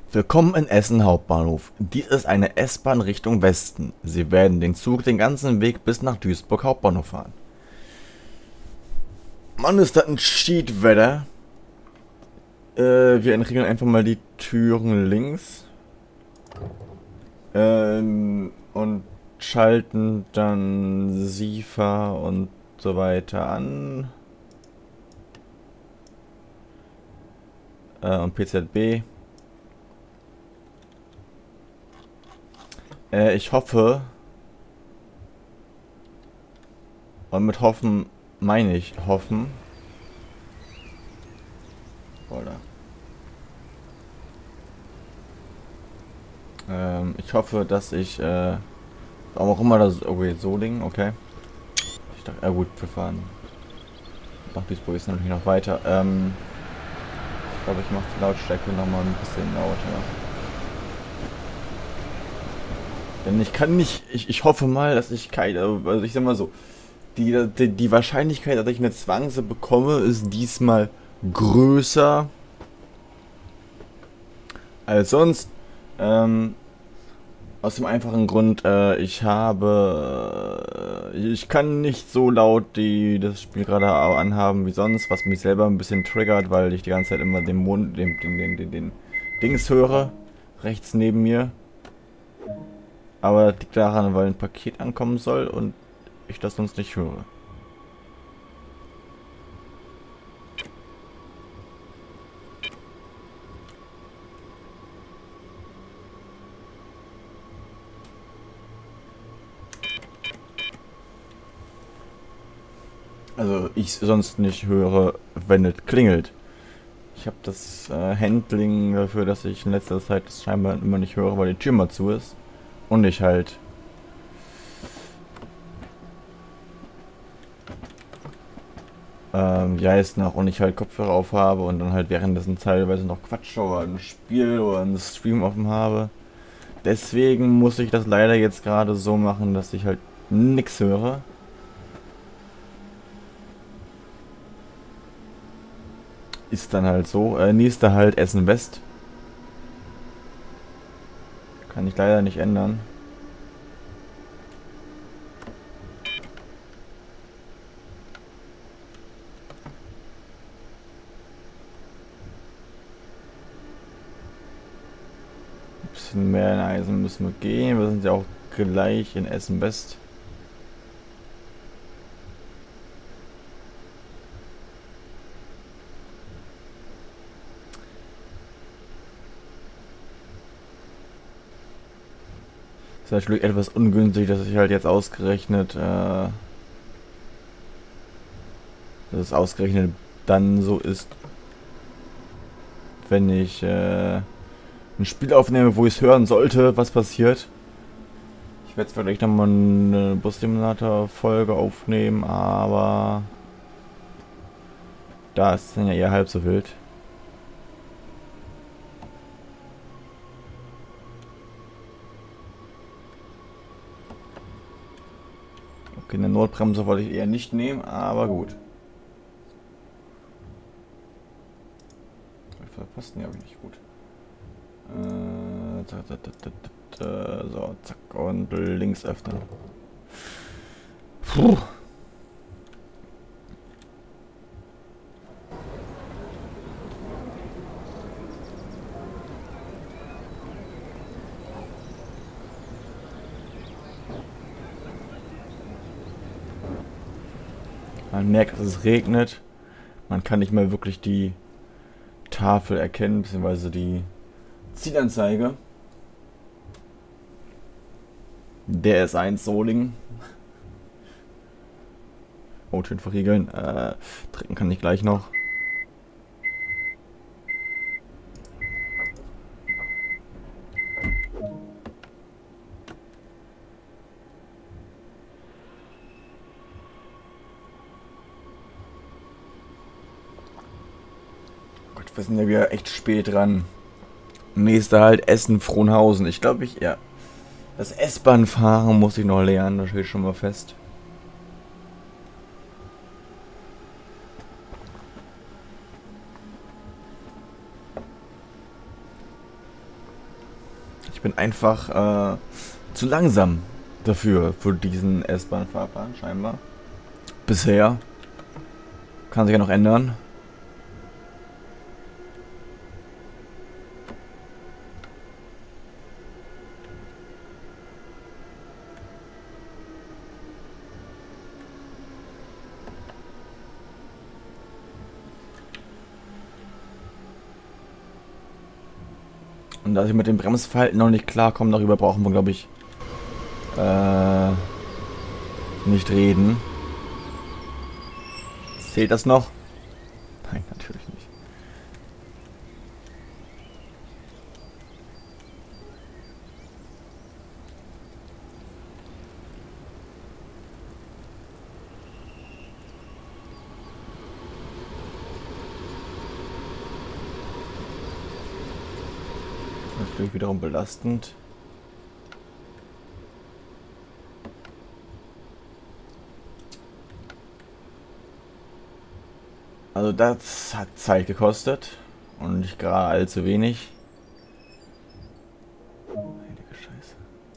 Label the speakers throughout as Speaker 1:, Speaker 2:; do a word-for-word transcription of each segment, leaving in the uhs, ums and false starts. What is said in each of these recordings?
Speaker 1: Willkommen in Essen Hauptbahnhof. Dies ist eine S-Bahn Richtung Westen. Sie werden den Zug den ganzen Weg bis nach Duisburg Hauptbahnhof fahren. Mann, ist das ein Schiedwetter. Äh, wir entriegeln einfach mal die Türen links. Ähm, und schalten dann SIFA und so weiter an. Äh, und P Z B. Äh, ich hoffe, und mit hoffen meine ich hoffen, oder? Ähm, ich hoffe, dass ich, äh, warum auch immer das, okay, Solingen, okay. Ich dachte, ja gut, wir fahren nach Duisburg ist natürlich noch weiter. Ähm, ich glaube, ich mache die Lautstärke nochmal ein bisschen lauter. Denn ich kann nicht, ich, ich hoffe mal, dass ich keine, also ich sag mal so, die, die, die Wahrscheinlichkeit, dass ich eine Zwangse bekomme, ist diesmal größer als sonst. Ähm, aus dem einfachen Grund, äh, ich habe, äh, ich kann nicht so laut die das Spiel gerade anhaben wie sonst, was mich selber ein bisschen triggert, weil ich die ganze Zeit immer den Mond, den, den, den, den, den Dings höre, rechts neben mir. Aber das liegt daran, weil ein Paket ankommen soll und ich das sonst nicht höre. Also ich sonst nicht höre, wenn es klingelt. Ich habe das äh, Handling dafür, dass ich in letzter Zeit das scheinbar immer nicht höre, weil die Tür mal zu ist. Und ich halt ähm, ja ist nach und ich halt Kopfhörer auf habe und dann halt währenddessen teilweise noch Quatsch oder ein Spiel oder einen Stream offen habe. Deswegen muss ich das leider jetzt gerade so machen, dass ich halt nix höre. Ist dann halt so. Äh, nächster halt Essen West. Kann ich leider nicht ändern. Ein bisschen mehr in Eisen müssen wir gehen. Wir sind ja auch gleich in Essen West. Ist natürlich etwas ungünstig, dass ich halt jetzt ausgerechnet, äh, dass es ausgerechnet dann so ist, wenn ich äh, ein Spiel aufnehme, wo ich es hören sollte, was passiert. Ich werde vielleicht nochmal eine Bus-Simulator-Folge aufnehmen, aber da ist es dann ja eher halb so wild. Okay, eine Notbremse wollte ich eher nicht nehmen, aber gut. Verpasst, ne, habe ich nicht gut. Äh, da, da, da, da, so, zack, und links öffnen. Puh. Man merkt, dass es regnet. Man kann nicht mehr wirklich die Tafel erkennen, beziehungsweise die Zielanzeige. Der ist eins Solingen. Oh, schön verriegeln. Äh, trinken kann ich gleich noch. Gott, wir sind ja wieder echt spät dran. Nächster halt Essen, Frohnhausen. Ich glaube, ich, ja. Das S-Bahn fahren muss ich noch lernen, das steht schon mal fest. Ich bin einfach äh, zu langsam dafür, für diesen S-Bahn-Fahrplan scheinbar. Bisher. Kann sich ja noch ändern. Und da ich mit dem Bremsverhalten noch nicht klarkomme, darüber brauchen wir, glaube ich, äh, nicht reden. Zählt das noch? Nein, natürlich nicht. Natürlich wiederum belastend. Also das hat Zeit gekostet und nicht gerade allzu wenig. Heilige Scheiße.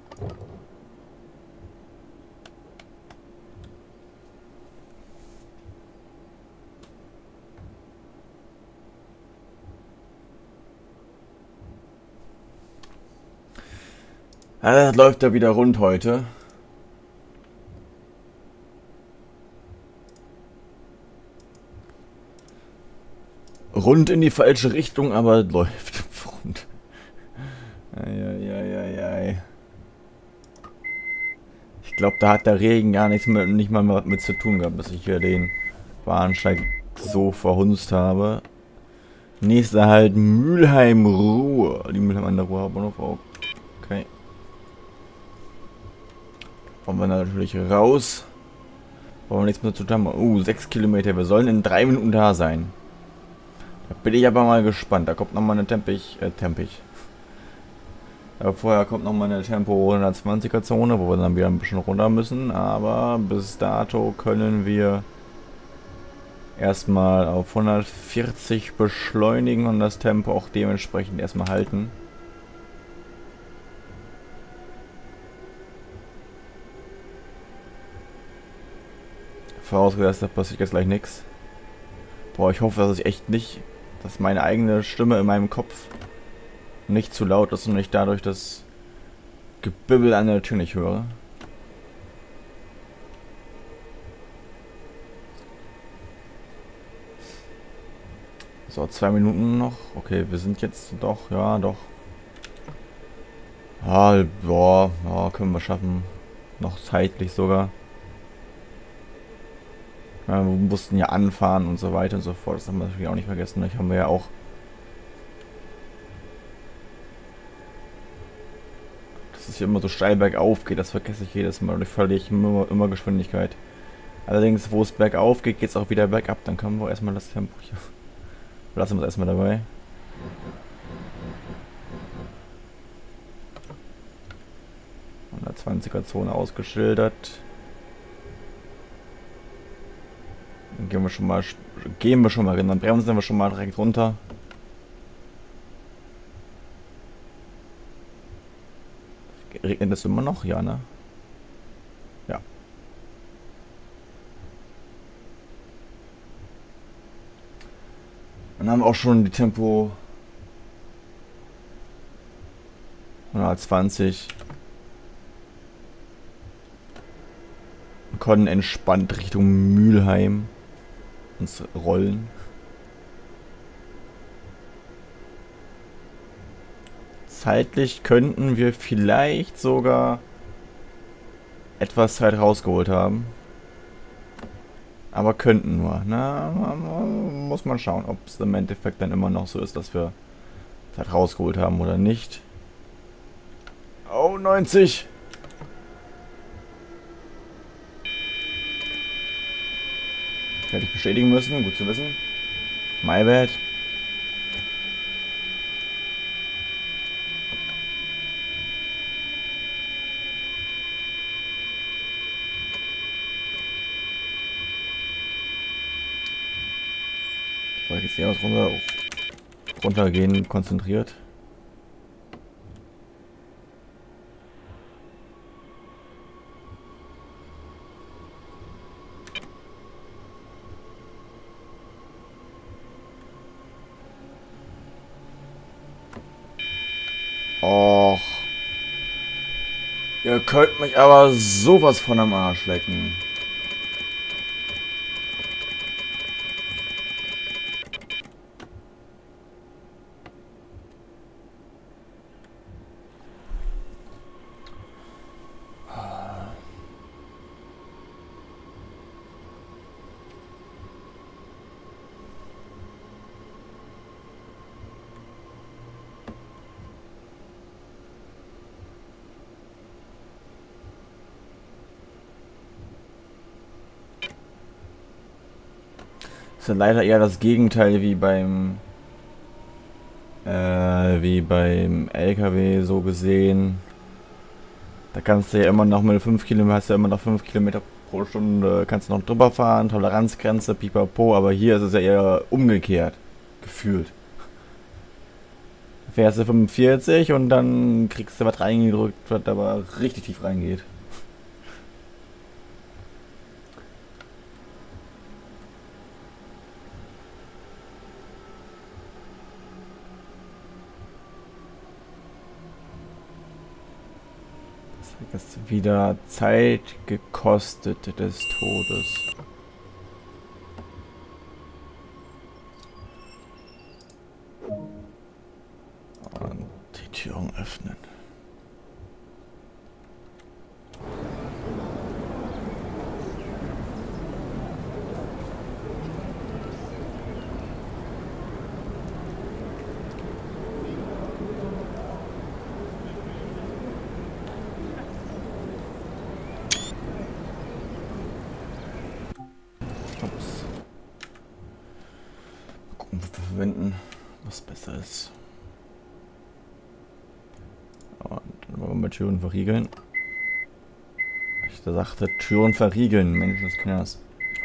Speaker 1: Ja, das läuft ja wieder rund heute. Rund in die falsche Richtung, aber läuft rund. Eieieiei. Ich glaube, da hat der Regen gar nichts mit, nicht mal mit zu tun gehabt, dass ich hier den Bahnsteig so verhunzt habe. Nächster halt Mülheim-Ruhr. Die Mülheim an der Ruhr Hauptbahnhof. Okay. Wollen wir natürlich raus. Wollen wir nichts mehr zu tun haben. Uh, sechs Kilometer. Wir sollen in drei Minuten da sein. Da bin ich aber mal gespannt. Da kommt nochmal eine Teppich. Äh, Teppich. Aber vorher kommt nochmal eine Tempo hundertzwanziger Zone, wo wir dann wieder ein bisschen runter müssen. Aber bis dato können wir erstmal auf hundertvierzig beschleunigen und das Tempo auch dementsprechend erstmal halten. Vorausgesetzt, da passiert jetzt gleich nichts. Boah, ich hoffe, dass ich echt nicht, dass meine eigene Stimme in meinem Kopf nicht zu laut ist und ich dadurch das Gebibbel an der Tür nicht höre. So, zwei Minuten noch. Okay, wir sind jetzt doch, ja, doch. Ah, boah, ja, können wir schaffen. Noch zeitlich sogar. Ja, wir mussten ja anfahren und so weiter und so fort. Das haben wir natürlich auch nicht vergessen. Ich haben wir ja auch. Dass es hier immer so steil bergauf geht, das vergesse ich jedes Mal und ich verliere immer, immer Geschwindigkeit. Allerdings, wo es bergauf geht, geht es auch wieder bergab. Dann können wir erstmal das Tempo hier. Lassen wir es erstmal dabei. hundertzwanziger Zone ausgeschildert. Dann gehen wir schon mal, gehen wir schon mal rein, dann bremsen wir schon mal direkt runter. Regnet es immer noch? Ja, ne? Ja. Dann haben wir auch schon die Tempo hundertzwanzig. Wir können entspannt Richtung Mülheim uns rollen. Zeitlich könnten wir vielleicht sogar etwas Zeit rausgeholt haben. Aber könnten nur. Na, muss man schauen, ob es im Endeffekt dann immer noch so ist, dass wir Zeit rausgeholt haben oder nicht. Oh, neunzig! Hätte ich bestätigen müssen, gut zu wissen. My bad. Soll ich jetzt hier aus runter, runtergehen, konzentriert. Och. Ihr könnt mich aber sowas von am Arsch lecken. Ist ja leider eher das Gegenteil wie beim äh, wie beim L K W so gesehen. Da kannst du ja immer noch mit fünf Kilometer, hast du ja immer noch fünf Kilometer pro Stunde, kannst du noch drüber fahren, Toleranzgrenze, pipapo, aber hier ist es ja eher umgekehrt, gefühlt. Fährst du fünfundvierzig und dann kriegst du was reingedrückt, was aber richtig tief reingeht. Das ist wieder Zeit gekostet des Todes. Und die Türen öffnen. Ups. Mal gucken, was wir verwenden, was besser ist. Und dann wollen wir mal Türen verriegeln. Ich sagte Türen verriegeln. Mensch, das kann das.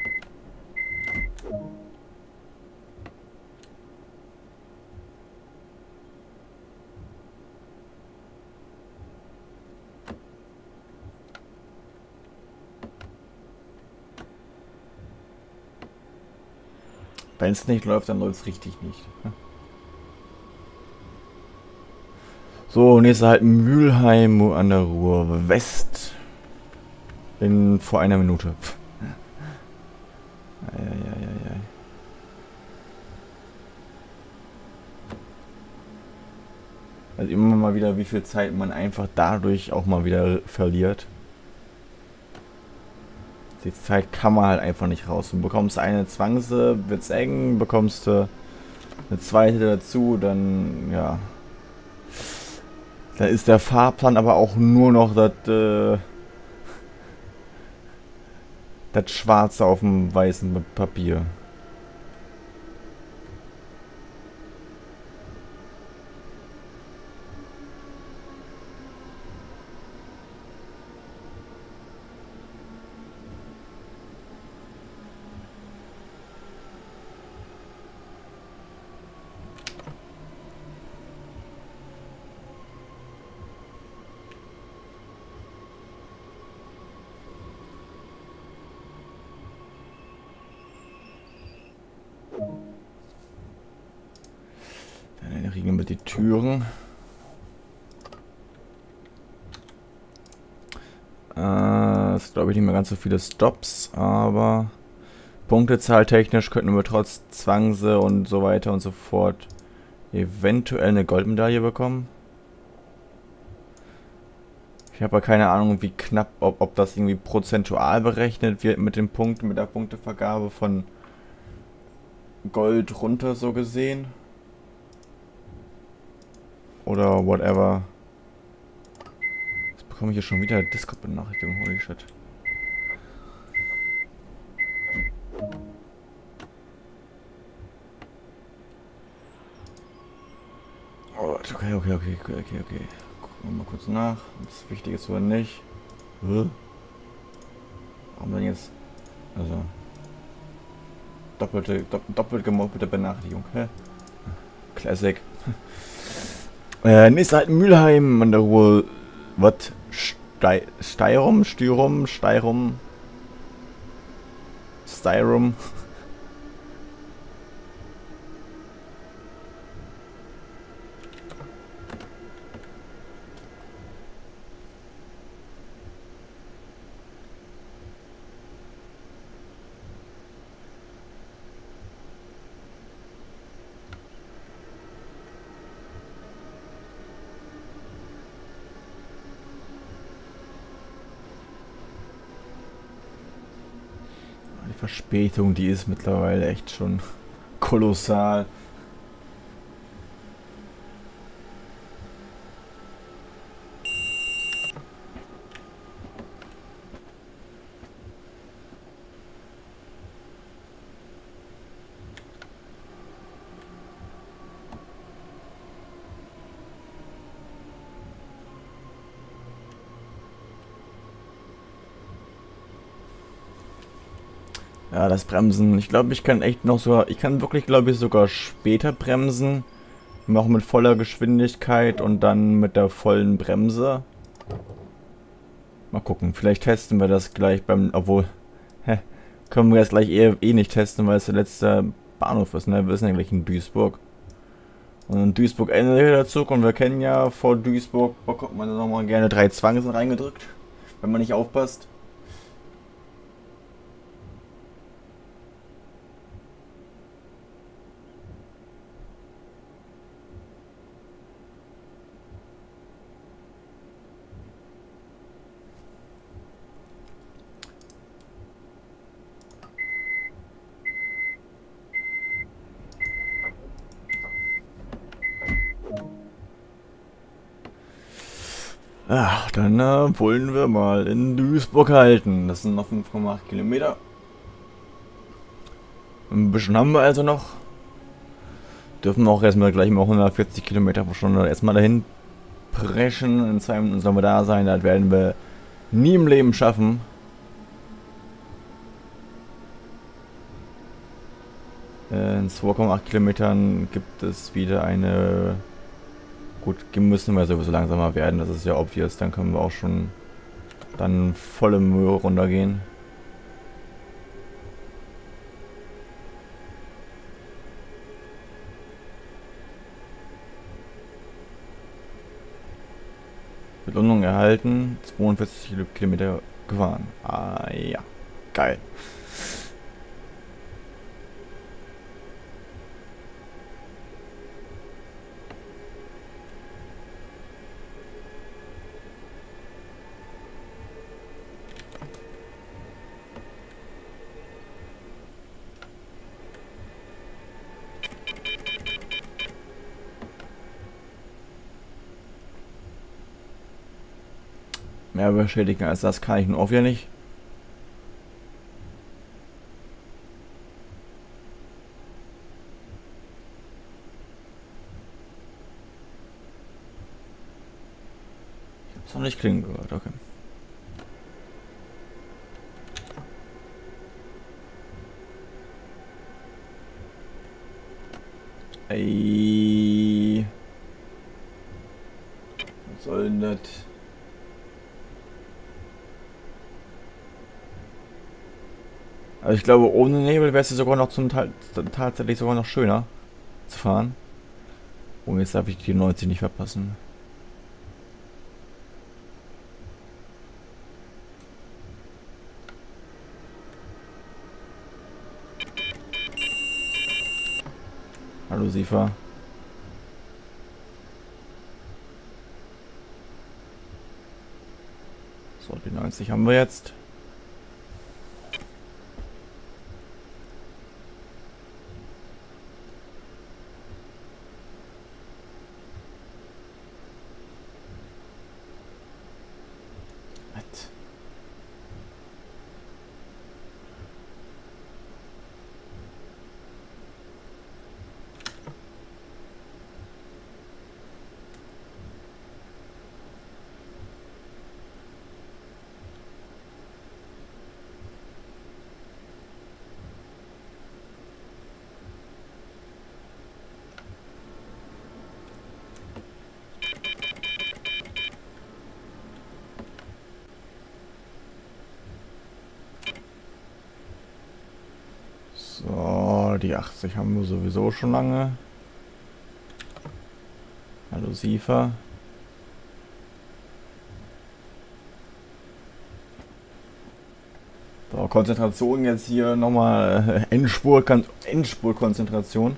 Speaker 1: Wenn es nicht läuft, dann läuft es richtig nicht. So, nächster halt Mülheim an der Ruhr West. In vor einer Minute. Eieieiei. Also immer mal wieder, wie viel Zeit man einfach dadurch auch mal wieder verliert. Die Zeit kann man halt einfach nicht raus. Du bekommst eine Zwangse, wird's eng, bekommst du eine zweite dazu, dann ja. Da ist der Fahrplan aber auch nur noch das äh, das Schwarze auf dem weißen Papier. Dann riegeln wir die Türen. Äh, ist glaube ich nicht mehr ganz so viele Stops, aber Punktezahl technisch könnten wir trotz Zwangse und so weiter und so fort eventuell eine Goldmedaille bekommen. Ich habe ja keine Ahnung, wie knapp, ob, ob das irgendwie prozentual berechnet wird mit den Punkten, mit der Punktevergabe von Gold runter so gesehen. Oder whatever. Jetzt bekomme ich hier schon wieder Discord-Benachrichtigung, holy shit. Oh, okay, okay, okay, okay, okay, okay. Gucken wir mal kurz nach, ob das wichtig ist oder nicht. Warum denn jetzt? Also. Doppelte, dopp, doppelt gemobbelte Benachrichtigung. Hä? Classic. Äh, nächster halt Mülheim an der Ruhr. Was? Stei Steirum? Styrum? Steirum? Styrum? Verspätung, die ist mittlerweile echt schon kolossal. Ja, das Bremsen. Ich glaube, ich kann echt noch so. Ich kann wirklich, glaube ich, sogar später bremsen. Noch mit voller Geschwindigkeit und dann mit der vollen Bremse. Mal gucken. Vielleicht testen wir das gleich beim. Obwohl. Hä? Können wir das gleich eher eh nicht testen, weil es der letzte Bahnhof ist, ne? Wir sind ja gleich in Duisburg. Und in Duisburg endet der Zug und wir kennen ja, vor Duisburg bekommt man nochmal gerne drei Zwangsen reingedrückt. Wenn man nicht aufpasst. Ach, dann äh, wollen wir mal in Duisburg halten. Das sind noch fünf Komma acht Kilometer. Ein bisschen haben wir also noch. Dürfen wir auch erstmal gleich mal hundertvierzig Kilometer pro Stunde erstmal dahin preschen. In zwei Minuten sollen wir da sein. Das werden wir nie im Leben schaffen. In zwei Komma acht Kilometern gibt es wieder eine... Gut, müssen wir sowieso langsamer werden, das ist ja obvious, dann können wir auch schon dann volle Mühe runtergehen. Belohnung erhalten, zweiundvierzig Kilometer gefahren. Ah ja, geil. Mehr beschädigen als das kann ich nun auch wieder nicht. Ich hab's noch nicht klingen gehört, okay. Ey. Was soll denn das? Also ich glaube, ohne Nebel wäre es sogar noch zum Teil tatsächlich sogar noch schöner zu fahren. Oh, jetzt darf ich die neunzig nicht verpassen. Hallo Sifa. So, die neunzig haben wir jetzt. So, die achtzig haben wir sowieso schon lange. Hallo Sifa. So, Konzentration jetzt hier nochmal äh, Endspur, Endspur-Konzentration.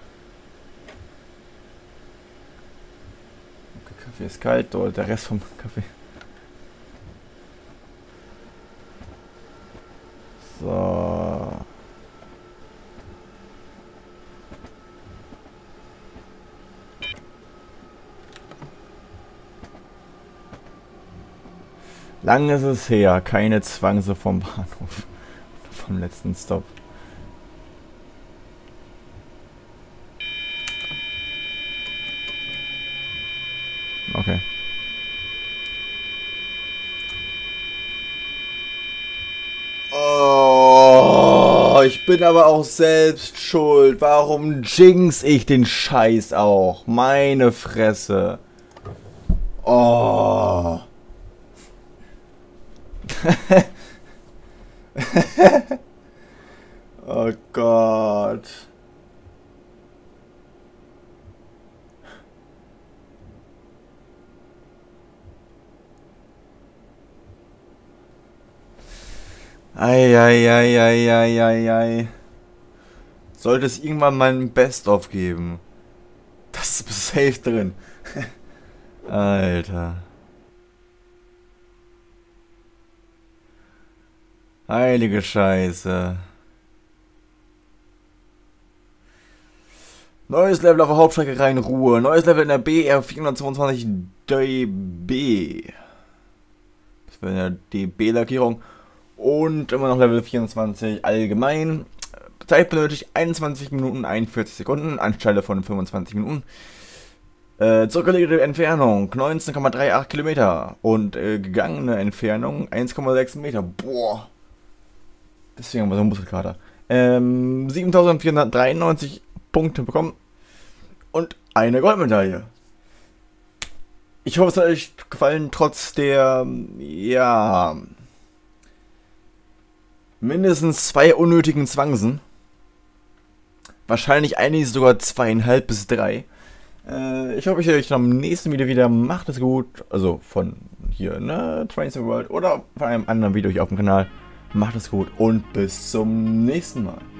Speaker 1: Okay, Kaffee ist kalt, dort der Rest vom Kaffee. So. Lang ist es her, keine Zwangse vom Bahnhof. Vom letzten Stop. Okay. Oh, ich bin aber auch selbst schuld. Warum jinx ich den Scheiß auch? Meine Fresse. Oh. Oh Gott. Eieieiei. Sollte es irgendwann mal ein Best-of geben. Das ist safe drin. Alter. Heilige Scheiße. Neues Level auf der Hauptstrecke Rhein-Ruhr. Neues Level in der B R vierhundertzweiundzwanzig D B. Das wäre eine D B-Lackierung. Und immer noch Level vierundzwanzig allgemein. Zeit benötigt einundzwanzig Minuten einundvierzig Sekunden, anstelle von fünfundzwanzig Minuten. Äh, zurückgelegte Entfernung neunzehn Komma achtunddreißig Kilometer und äh, gegangene Entfernung eins Komma sechs Meter. Boah. Deswegen haben wir so einen Muskelkater. Ähm, siebentausendvierhundertdreiundneunzig Punkte bekommen und eine Goldmedaille. Ich hoffe, es hat euch gefallen, trotz der, ja, mindestens zwei unnötigen Zwangsen. Wahrscheinlich einige sogar zweieinhalb bis drei. Äh, ich hoffe, ich sehe euch am nächsten Video wieder. Macht es gut. Also von hier, ne? Trains of the World oder von einem anderen Video hier auf dem Kanal. Macht es gut und bis zum nächsten Mal.